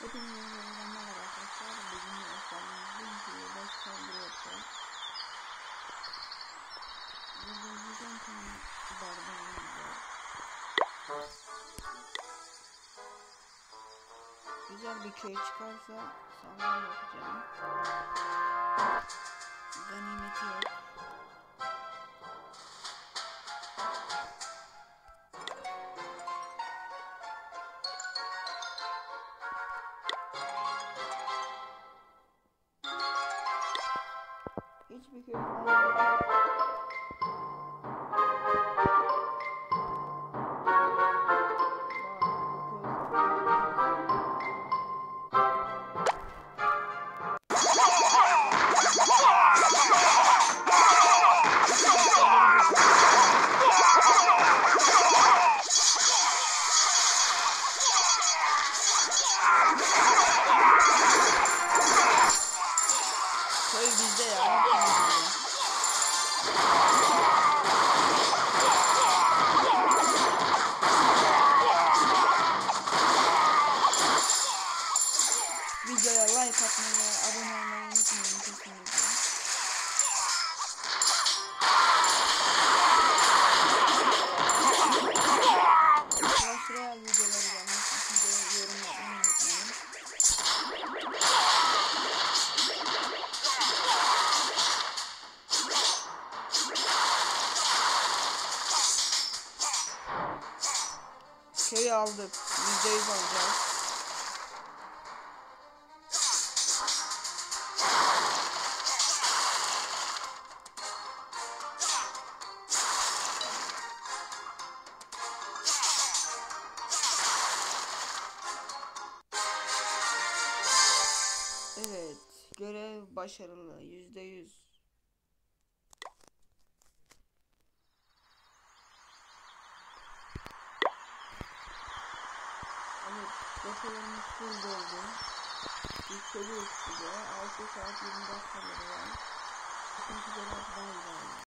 Hepinize merhaba arkadaşlar. Bugün efendim baş saldırı yapacağız. Burada güzel tane bardağımız var. Güzel bir köy çıkarsa saldırı yapacağım. Ganimeti yok. Hiçbir köy kalmadı. Köy bizde ya. Videoya like atmayı ve abone olmayı unutmayın kesinlikle. Şuraya videoları gelmesi için yorum yapmayı unutmayın. Köyü aldık. %100 alacağız. Evet, görev başarılı, %100. Evet, depolarımız full doldu. Yükseliyoruz size. 6 saat 20 dakikaları var. Bakın güzel daha ilerliyor.